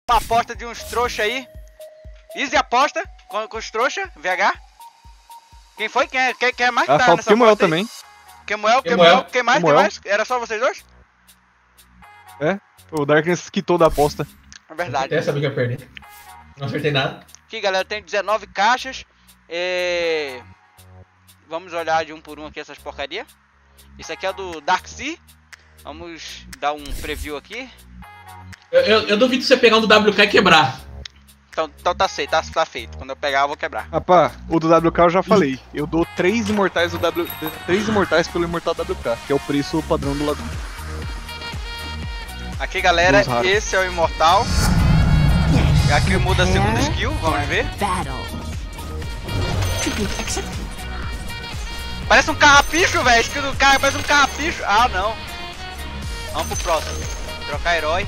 uma aposta de uns trouxa aí. Easy aposta com os trouxa, VH. Quem foi? Quem é mais que tá nessa Kemuel aposta aí? também. Kemuel, quem mais? Era só vocês dois? É, o Darkness quitou da aposta. É verdade. Até sabia que eu ia perder. Não acertei nada. Aqui, galera, tem 19 caixas. Vamos olhar de um por um aqui essas porcaria. Isso aqui é do Darkseid. Vamos dar um preview aqui. Eu duvido você pegar um do WK e quebrar. Então tá feito. Quando eu pegar, eu vou quebrar. Rapaz, o do WK eu já falei. Eu dou 3 imortais pelo imortal WK, que é o preço padrão do ladrão. Aqui, galera, esse é o imortal. Aqui muda a segunda skill, vamos ver. Parece um carrapicho, velho. Skill do cara parece um carrapicho. Ah, não. Vamos pro próximo. Trocar herói.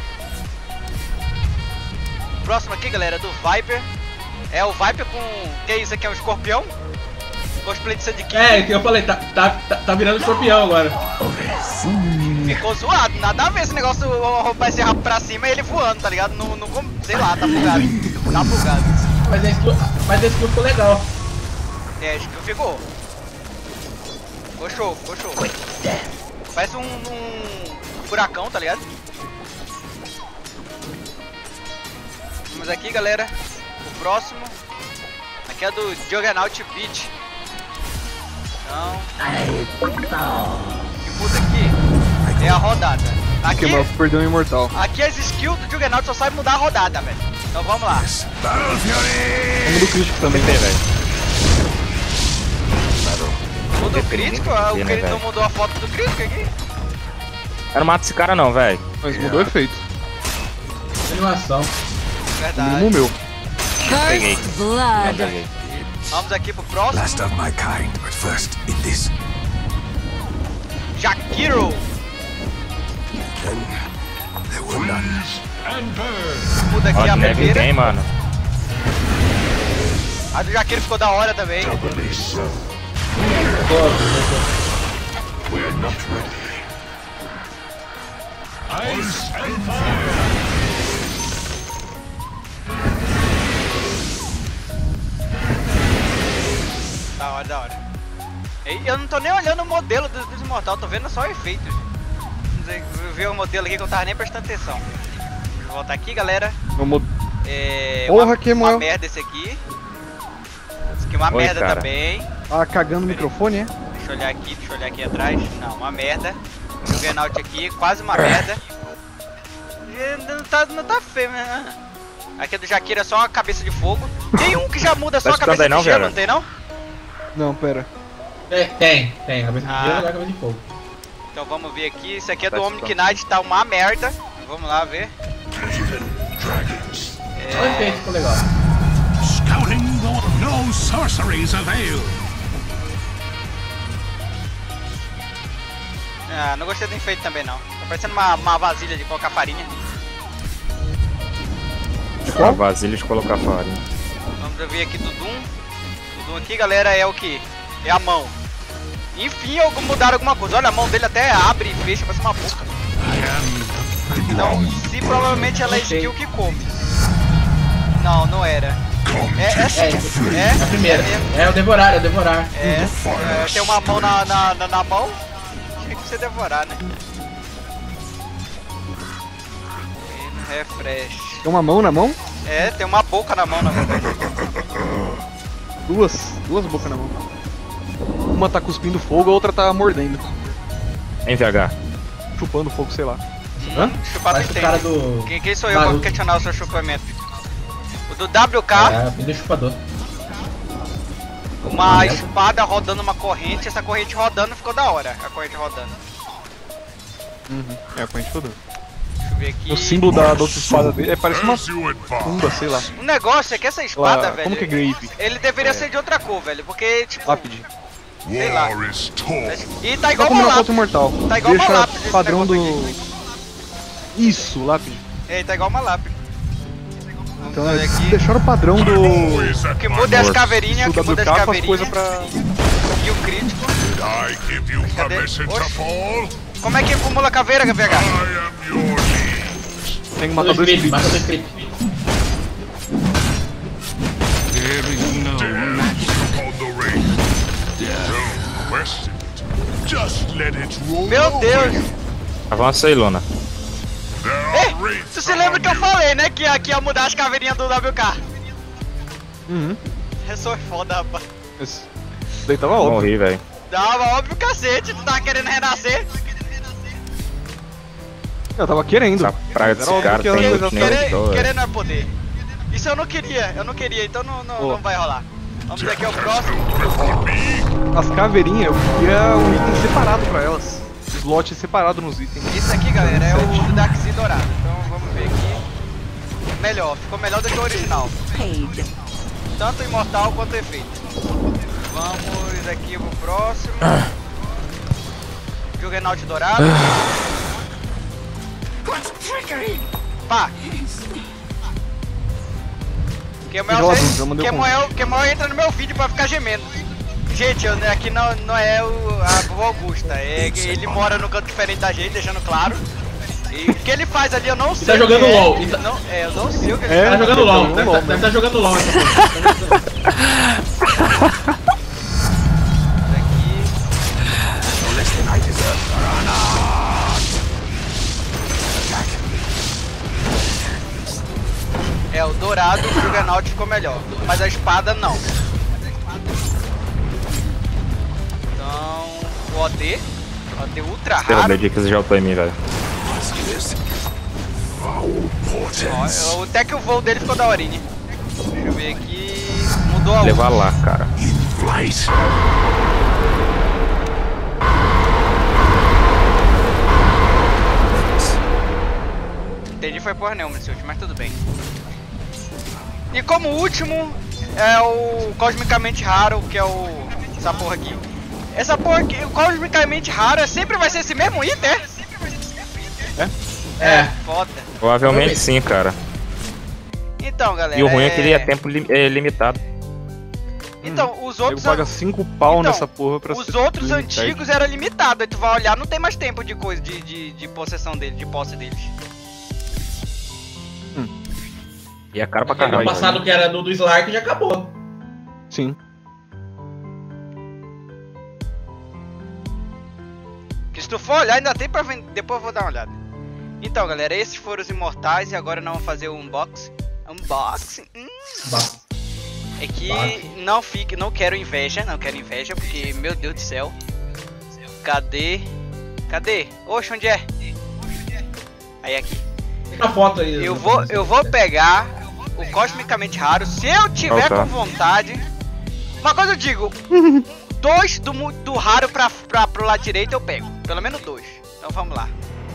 Próximo aqui, galera, do Viper. É o Viper com... Que é isso aqui? É um escorpião? Cosplay de Sand King. É, que eu falei, tá virando escorpião agora. Ficou zoado, nada a ver esse negócio, roubar esse rabo pra cima e ele voando, tá ligado? Sei lá, tá bugado. Tá bugado. Mas a skill ficou legal. É, a skill ficou. Ficou show. Parece um furacão, tá ligado? Vamos aqui, galera. O próximo. Aqui é do Juggernaut Beat. Então... O que muda aqui é a rodada. Aqui, perdeu um imortal. Aqui as skills do Juggernaut só sabem mudar a rodada, velho. Então vamos lá. Vamos do crítico também, velho. Muda o crítico? O crítico não mudou a foto do crítico aqui? Eu não mato esse cara não, velho. Mas mudou o efeito. Animação. Verdade. Mínimo meu. Peguei. Vamos aqui pro próximo. Last of my kind, but first in this. Jakiro. Then there were none. Muda aqui Ó, a neve primeira. bem, mano. A do Jakiro ficou da hora também. We're not ready. Ice and fire. Da hora. E eu não tô nem olhando o modelo dos imortais, tô vendo só efeitos. Vamos ver o modelo aqui que eu tava nem prestando atenção. Vou voltar aqui, galera. Porra, Kemuel. Uma merda esse aqui. Esse aqui é uma merda cara. também. Ah, cagando o microfone, é? Deixa eu olhar aqui atrás. Não, uma merda. Juggernaut aqui, quase uma merda. Não tá feio, né? Aqui é do Jakiro é só a cabeça de fogo. Tem um que já muda só a cabeça de gelo, não tem não? Não, pera. Tem. Cabeça de gelo e cabeça de fogo. Então vamos ver aqui. Esse aqui é do Omnic Knight, tá uma merda. Vamos lá ver. O efeito ficou legal. Scouting no sorceries avail. Ah, não gostei do efeito também não. Tá parecendo uma vasilha de colocar farinha. Uma vasilha de colocar farinha. Vamos ver aqui do Doom. O Doom aqui, galera, é o que? É a mão. Enfim, mudaram alguma coisa. Olha, a mão dele até abre e fecha, parece uma boca. Então, se provavelmente ela é skill que come. Não era. É sim. É a primeira. É o devorar. Tem uma mão na mão. Tinha que você devorar, né? Refresh. Tem uma mão na mão? É, tem uma boca na mão, na verdade. Duas bocas na mão. Uma tá cuspindo fogo, a outra tá mordendo. Em VH. Chupando fogo, sei lá. Chupar Parece o cara do... Quem sou eu pra questionar o seu chupamento? O do WK. É, do chupador. Uma espada rodando uma corrente, essa corrente rodando ficou da hora. A corrente rodando. É, a corrente rodando. Deixa eu ver aqui. O símbolo da outra espada dele parece uma tumba, sei lá. O negócio é que essa espada, Lá, velho. como que é grave? Ele deveria ser de outra cor, velho. Porque, tipo. Lápide. Sei lá. E tá igual Só uma combinar com lápide. outro imortal. Tá igual uma Deixa lápide esse padrão do... negócio Isso, lápide. É, tá igual uma lápide. Então Vamos ver aqui. deixaram o padrão do... O que muda é as caveirinhas, o que muda é as WK, as caveirinhas. coisas pra... E o crítico. Did I give you Cadê? permission to Oxi. fall? Como é que acumula a caveira, VH? I am your lead. Tem que matar dois Mata críticos. dois críticos. There is no magic upon the rain. Don't question it. Just let it roll. Meu Deus! Avança aí, Luna. There Ei, are wraiths tu se lembra que eu around you. falei, né? Que ia mudar as caveirinhas do WK. Uhum. Eu sou foda, rapaz. Isso daí tava óbvio. Morri, velho. Dava óbvio cacete, tu tava querendo renascer. Eu tava querendo. Essa praga desse Era óbvio cara que ela tem ia ult fazer nem Querer, ultou, querer velho. não é poder. Isso eu não queria, então não vai rolar. Vamos ver aqui o próximo. As caveirinhas, eu queria um item separado pra elas. Slot separado nos itens. Isso aqui, galera, é o Darkseid dourado. Então vamos ver aqui. Melhor, ficou melhor do que o original. Tanto imortal quanto efeito. Vamos aqui pro próximo. Juggernaut dourado. Pá! Kemuel entra no meu vídeo pra ficar gemendo. Gente, aqui não é a Augusta, ele mora no canto diferente da gente, deixando claro. E o que ele faz ali eu não sei. Tá jogando LOL. Não, eu não sei o que ele É, Tá faz. jogando LOL. jogando LOL, Deve tá jogando LOL essa porra. É, o dourado, o Juggernaut ficou melhor, mas a espada não. Então, o OD ultra Pelo raro. Dedic já ultou em mim, velho. Ó, até que o voo dele ficou daorinha. Deixa eu ver aqui. Mudou a Levar lá, cara. Flight. Entendi, foi porra nenhuma esse último, mas tudo bem. E como último, é o Cosmicamente Raro, que é essa porra aqui. Essa porra aqui, o Cosmicamente Raro sempre vai ser esse mesmo item, É. Foda. Provavelmente sim, cara. Então, galera. E o ruim é que ele é tempo limitado. Então, os Eu outros. paga 5 pau Então, nessa porra pra Os ser outros limitado. antigos era limitado, aí tu vai olhar, não tem mais tempo de coisa, de possessão dele, de posse deles. E é caro pra No caralho. passado que era do Slark já acabou. Sim. Que se tu for olhar, ainda tem pra vender, depois eu vou dar uma olhada. Então, galera, esses foram os imortais e agora nós vamos fazer o unboxing. Unboxing? É que não quero inveja, porque, meu Deus do céu. Cadê? Oxe, onde é? Aí, aqui. Fica a foto aí. Eu vou pegar o Cosmicamente Raro, se eu tiver com vontade. Uma coisa eu digo, 2 do raro pro lado direito eu pego, pelo menos 2. Então vamos lá.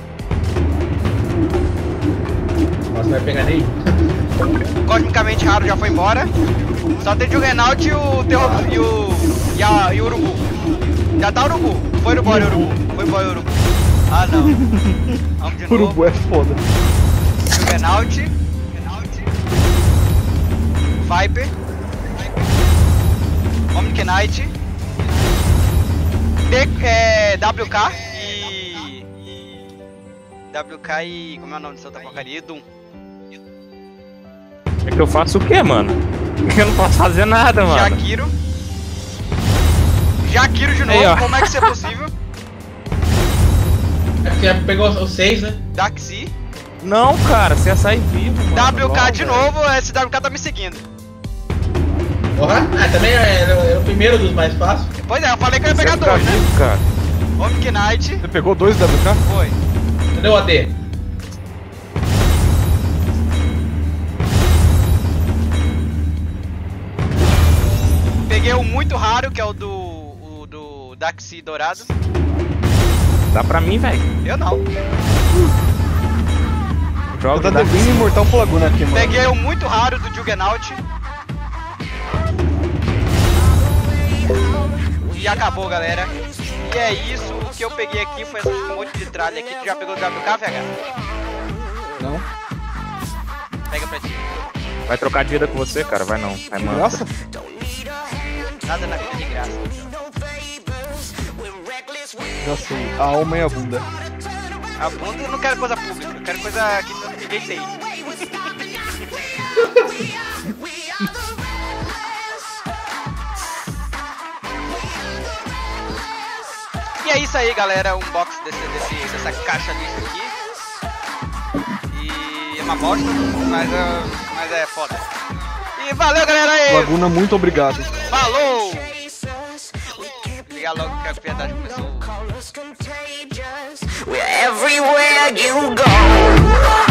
Nossa, vai pegar nem. O Cosmicamente Raro já foi embora. Só tem o Juggernaut e o e o Urubu. Já tá o Urubu. Foi embora o Urubu. Foi embora o Urubu. Ah não. Vamos de novo. Urubu é foda. Juggernaut. Viper. Omnic Knight. WK e... como é o nome dessa outra porcaria? Doom. É que eu faço o quê, mano? Eu não posso fazer nada, mano. Jakiro de novo, Aí, ó. como é que isso é possível? É porque pegou os 6, né? Darkseid. Não, cara, você ia sair vivo, mano. WK Não, de velho. novo, esse WK tá me seguindo. Porra, também é o primeiro dos mais fáceis. Pois é, eu falei que eu ia Você pegar ia ficar 2, né? vivo, cara. Omnic Knight. Você pegou 2 WK? Foi. Cadê o AD? Peguei o muito raro, que é o do Darkseid dourado. Dá pra mim, velho. Eu não. Joga Tá dá. devendo imortal pro Laguna aqui, mano. Peguei o muito raro do Juggernaut. E acabou, galera. E é isso. O que eu peguei aqui foi esse monte de tralha aqui. Tu já pegou o WK, VH? Não. Pega pra ti. Vai trocar de vida com você, cara? Vai não. Vai, mano. Graça? Nada na vida de graça. Já sei. A alma e a bunda. A bunda eu não quero coisa pública. Eu quero coisa que ninguém tem. isso aí, galera. Um box dessa caixa lixo aqui. E é uma bosta, mas é foda. E valeu, galera aí! Laguna, muito obrigado. Falou! Ligar logo que a piedade começou. Everywhere you go.